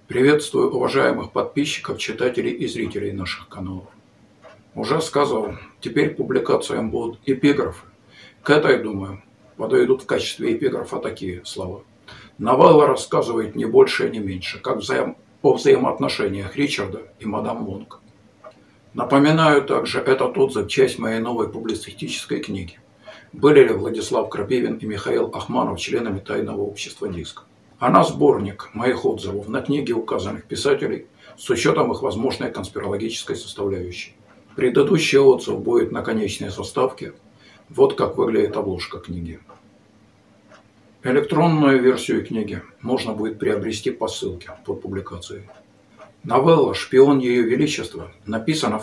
Приветствую уважаемых подписчиков, читателей и зрителей наших каналов. Уже сказал, теперь публикациям будут эпиграфы. К этой, думаю, подойдут в качестве эпиграфа такие слова. Новелла рассказывает не больше и не меньше, как о взаимоотношениях Ричарда и мадам Вонг. Напоминаю также, этот отзыв – часть моей новой публицистической книги. Были ли Владислав Крапивин и Михаил Ахманов членами Тайного общества «Диск»? Она сборник моих отзывов на книги указанных писателей с учетом их возможной конспирологической составляющей. Предыдущий отзыв будет на конечной заставке. Вот как выглядит обложка книги. Электронную версию книги можно будет приобрести по ссылке под публикацией. Новелла «Шпион Ее Величества» написана в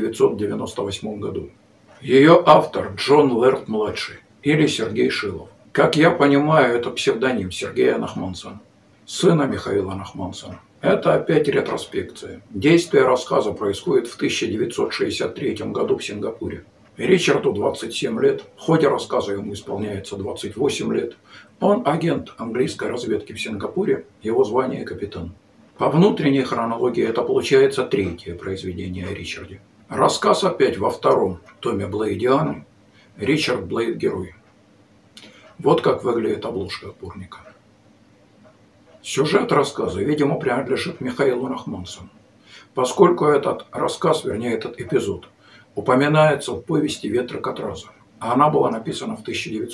1998 году. Ее автор Джон Лэрд-младший или Сергей Шилов. Как я понимаю, это псевдоним Сергея Нахмансона, сына Михаила Нахмансона. Это опять ретроспекция. Действие рассказа происходит в 1963 году в Сингапуре. Ричарду 27 лет, в ходе рассказа ему исполняется 28 лет. Он агент английской разведки в Сингапуре, его звание капитан. По внутренней хронологии это получается третье произведение о Ричарде. Рассказ опять во втором томе Блейдианы «Ричард Блейд. Герой». Вот как выглядит обложка сборника. Сюжет рассказа, видимо, принадлежит Михаилу Нахмансону, поскольку этот рассказ, вернее этот эпизод, упоминается в повести «Ветры Катраза», а она была написана в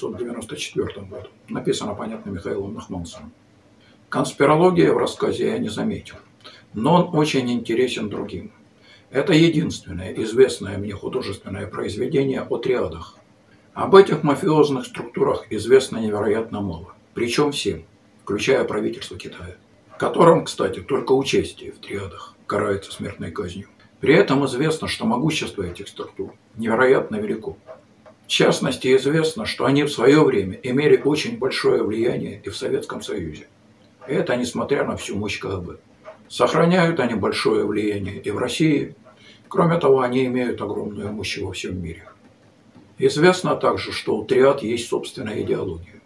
1994 году. Написана, понятно, Михаилом Нахмансоном. Конспирологии в рассказе я не заметил, но он очень интересен другим. Это единственное известное мне художественное произведение о триадах. Об этих мафиозных структурах известно невероятно мало, причем всем, включая правительство Китая, которым, кстати, только участие в триадах карается смертной казнью. При этом известно, что могущество этих структур невероятно велико. В частности, известно, что они в свое время имели очень большое влияние и в Советском Союзе. И это несмотря на всю мощь КГБ. Сохраняют они большое влияние и в России. Кроме того, они имеют огромную мощь во всем мире. Известно также, что у триад есть собственная идеология.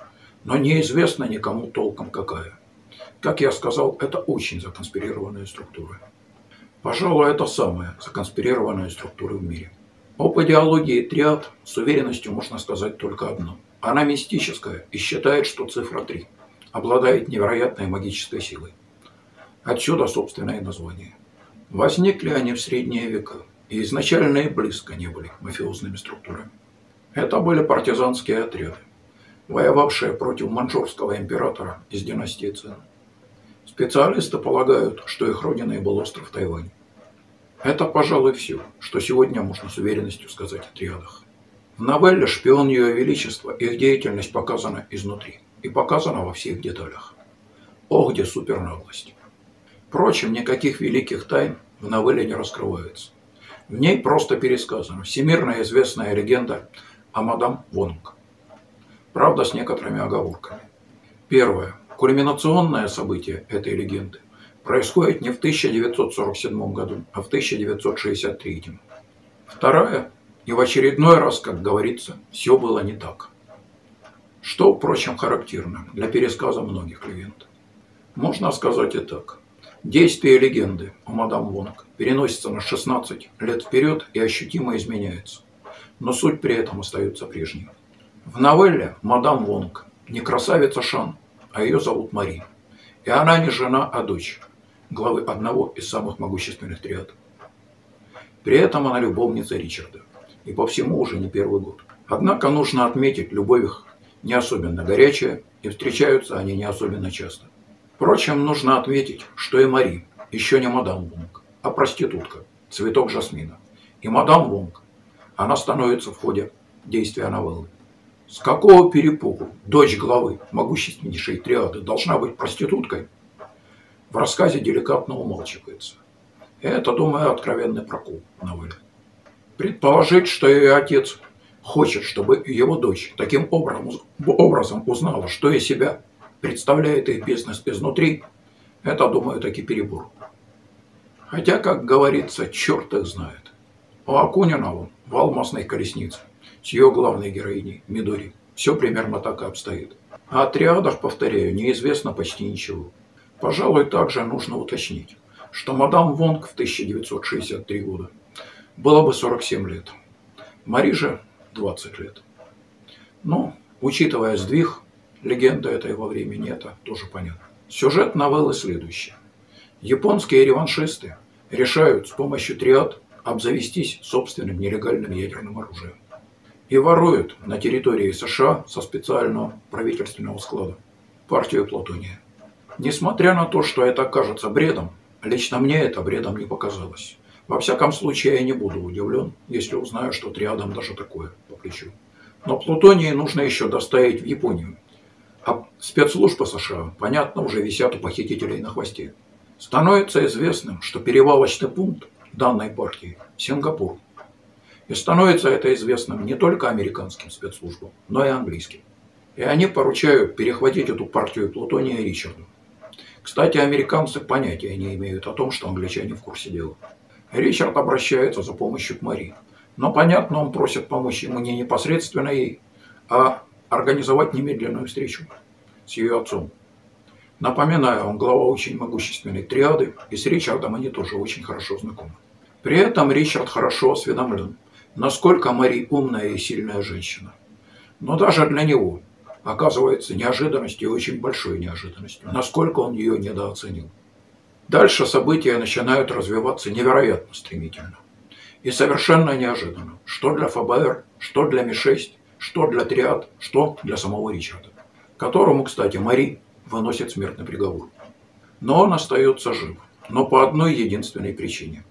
Но неизвестно никому толком какая. Как я сказал, это очень законспирированная структура. Пожалуй, это самая законспирированная структура в мире. Об идеологии триад с уверенностью можно сказать только одно. Она мистическая и считает, что цифра 3 обладает невероятной магической силой. Отсюда собственное название. Возникли они в средние века. И изначально и близко не были мафиозными структурами. Это были партизанские отряды, воевавшие против маньчжурского императора из династии Цин. Специалисты полагают, что их родиной был остров Тайвань. Это, пожалуй, все, что сегодня можно с уверенностью сказать о триадах. В новелле «Шпион Ее Величества» их деятельность показана изнутри и показана во всех деталях. Ох, где супернаглость! Впрочем, никаких великих тайн в новелле не раскрывается. В ней просто пересказана всемирно известная легенда о мадам Вонг. Правда, с некоторыми оговорками. Первое. Кульминационное событие этой легенды происходит не в 1947 году, а в 1963. Второе. И в очередной раз, как говорится, все было не так. Что, впрочем, характерно для пересказа многих легенд. Можно сказать и так. Действие легенды о мадам Вонг переносится на 16 лет вперед и ощутимо изменяется, но суть при этом остается прежней. В новелле мадам Вонг не красавица Шан, а ее зовут Мари, и она не жена, а дочь главы одного из самых могущественных триад. При этом она любовница Ричарда, и по всему уже не первый год. Однако нужно отметить, любовь их не особенно горячая, и встречаются они не особенно часто. Впрочем, нужно отметить, что и Мари еще не мадам Вонг, а проститутка, цветок жасмина. И мадам Вонг, она становится в ходе действия новеллы. С какого перепугу дочь главы могущественнейшей триады должна быть проституткой, в рассказе деликатно умалчивается. И это, думаю, откровенный прокол в новелле. Предположить, что ее отец хочет, чтобы его дочь таким образом узнала, что из себя представляет их бизнес изнутри, это, думаю, таки перебор. Хотя, как говорится, черт их знает. У Акунина в «Алмазной колеснице» с ее главной героиней Мидори все примерно так и обстоит. А о триадах, повторяю, неизвестно почти ничего. Пожалуй, также нужно уточнить, что мадам Вонг в 1963 года было бы 47 лет, Мари же 20 лет. Но, учитывая сдвиг, легенда этой во времени, это тоже понятно. Сюжет новеллы следующий. Японские реваншисты решают с помощью триад обзавестись собственным нелегальным ядерным оружием и воруют на территории США со специального правительственного склада партию плутония. Несмотря на то, что это кажется бредом, лично мне это бредом не показалось. Во всяком случае, я не буду удивлен, если узнаю, что триадам даже такое по плечу. Но плутоний нужно еще доставить в Японию. А спецслужбы США, понятно, уже висят у похитителей на хвосте. Становится известным, что перевалочный пункт данной партии – Сингапур. И становится это известным не только американским спецслужбам, но и английским. И они поручают перехватить эту партию плутония Ричарду. Кстати, американцы понятия не имеют о том, что англичане в курсе дела. Ричард обращается за помощью к Мари. Но, понятно, он просит помочь ему не непосредственно ей, а организовать немедленную встречу с ее отцом. Напоминаю, он глава очень могущественной триады, и с Ричардом они тоже очень хорошо знакомы. При этом Ричард хорошо осведомлен, насколько Мари умная и сильная женщина. Но даже для него оказывается неожиданностью и очень большой неожиданностью, насколько он ее недооценил. Дальше события начинают развиваться невероятно стремительно. И совершенно неожиданно, что для ФБР, что для Ми-6, что для триад, что для самого Ричарда, которому, кстати, Мари выносит смертный приговор. Но он остается жив, но по одной единственной причине.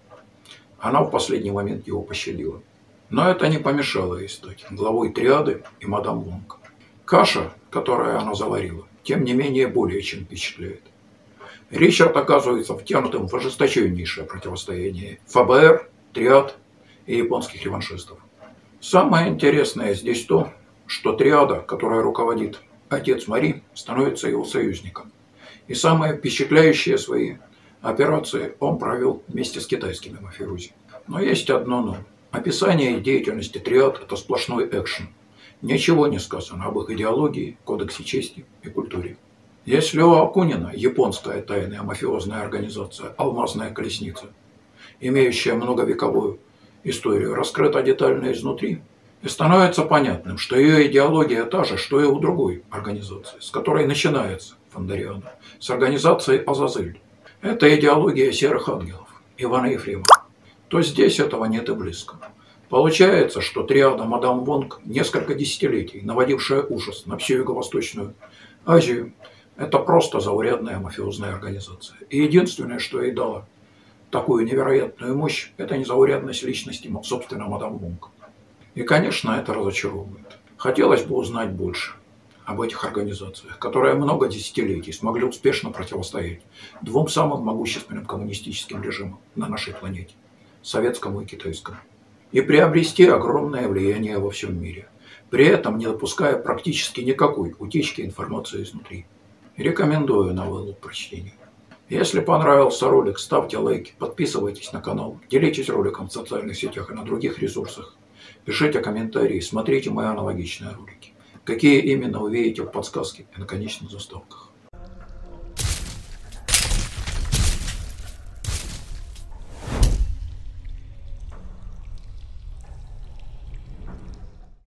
Она в последний момент его пощадила. Но это не помешало ей стать главой триады и мадам Вонг. Каша, которую она заварила, тем не менее более чем впечатляет. Ричард оказывается втянутым в ожесточеннейшее противостояние ФБР, триад и японских реваншистов. Самое интересное здесь то, что триада, которая руководит отец Мари, становится его союзником. И самые впечатляющие свои операции он провел вместе с китайскими мафиози. Но есть одно но. Описание деятельности триад – это сплошной экшен. Ничего не сказано об их идеологии, кодексе чести и культуре. Если у Акунина японская тайная мафиозная организация «Алмазная колесница», имеющая многовековую историю, раскрыта детально изнутри, и становится понятным, что ее идеология та же, что и у другой организации, с которой начинается Фондериана, с организацией «Азазель». Это идеология серых ангелов Ивана Ефремова. То здесь этого нет и близко. Получается, что триада мадам Вонг, несколько десятилетий наводившая ужас на всю Юго-Восточную Азию, это просто заурядная мафиозная организация. И единственное, что ей дало такую невероятную мощь, это незаурядность личности, собственно, мадам Вонг. И, конечно, это разочаровывает. Хотелось бы узнать больше об этих организациях, которые много десятилетий смогли успешно противостоять двум самым могущественным коммунистическим режимам на нашей планете – советскому и китайскому, и приобрести огромное влияние во всем мире, при этом не допуская практически никакой утечки информации изнутри. Рекомендую новеллу к прочтению. Если понравился ролик, ставьте лайки, подписывайтесь на канал, делитесь роликом в социальных сетях и на других ресурсах, пишите комментарии, смотрите мои аналогичные ролики. Какие именно вы видите в подсказке и на конечных заставках.